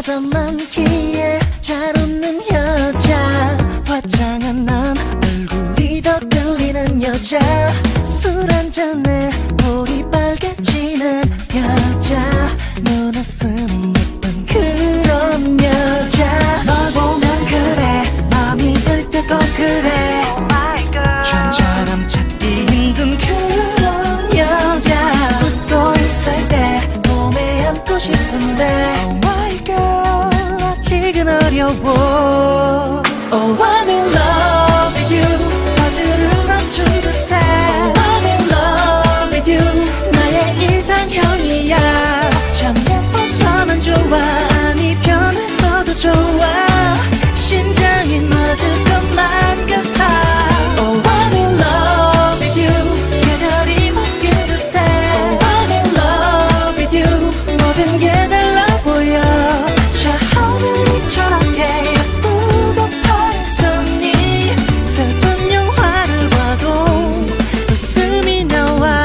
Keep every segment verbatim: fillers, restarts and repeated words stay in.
보다 많기에 잘 웃는 여자, 화장한 난 얼굴이 더 끌리는 여자, 술 한잔에 볼이 빨개지는 여자, 눈웃음이 예쁜 그런 여자. 널 보면 그래 마음이 들뜨고 그래 좀처럼 찾기 힘든 그런 여자. 웃고 있을 때 몸에 안고 싶은데 Oh my girl 아직은 어려워. Oh I'm in love with you 화질을 맞춘 듯해. Oh I'm in love with you 나의 이상형이야. 참 예뻐서만 좋아 아니 변했어도 좋아 심장이 맞을 것만 같아. Oh I'm in love with you 계절이 바뀐 듯해. Oh I'm in love with you 모든 게 달라 보여. 저 하늘이 저렇게 예쁘고 파랬었니. 슬픈 영화를 봐도 웃음이 나와.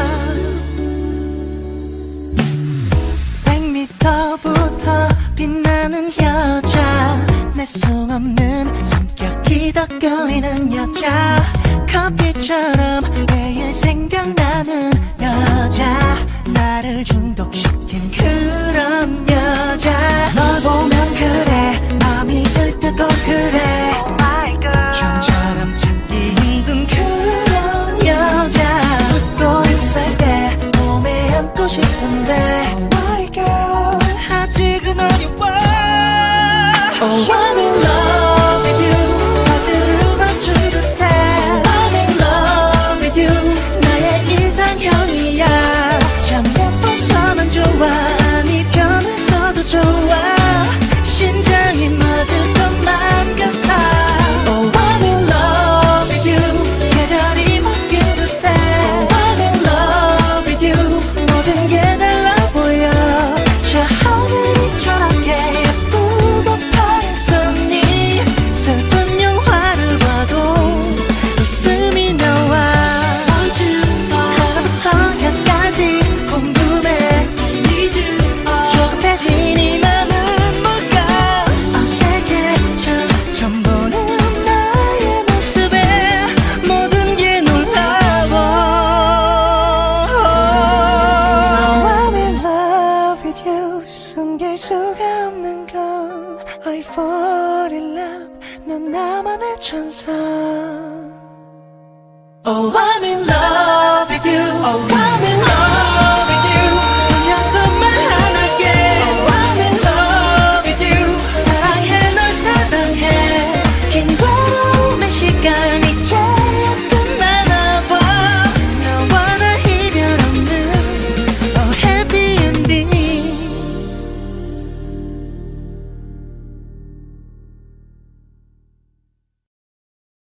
백 미터부터 빛나는 여자, 내숭 없는 성격이 더 끌리는 여자, 커피처럼 매일 생각나는 여자, 나를 중독시킨 그런 여자. 널 보면 그래 마음이 들뜨고 그래 좀처럼 찾기 힘든 그런 여자. 웃고 있을 때 몸에 안고 싶은데 Oh my girl 아직은 어려워. Oh I'm in love with you 화질을 맞춘 듯해. I'm in love with you 나의 이상형이야. 참 예뻐서만 좋아 아니 변했어도 좋아 심장이 맞을 것만 같아. Oh I'm in love with you 계절이 바뀐 듯해. Oh I'm in love with you 모든 게 달라 보여. 저 하늘이 저렇게 예쁘고 파랬었니. 슬픈 영화를 봐도 웃음이 나와. 하나부터 열까지 궁금해. 조급해진 이 맘은 뭘까. 어색해 참 처음 보는 나의 모습에 모든 게 놀라워. I'm in love with you 숨길 수가 없는 건 I fall in love 넌 나만의 천사. Oh I'm in love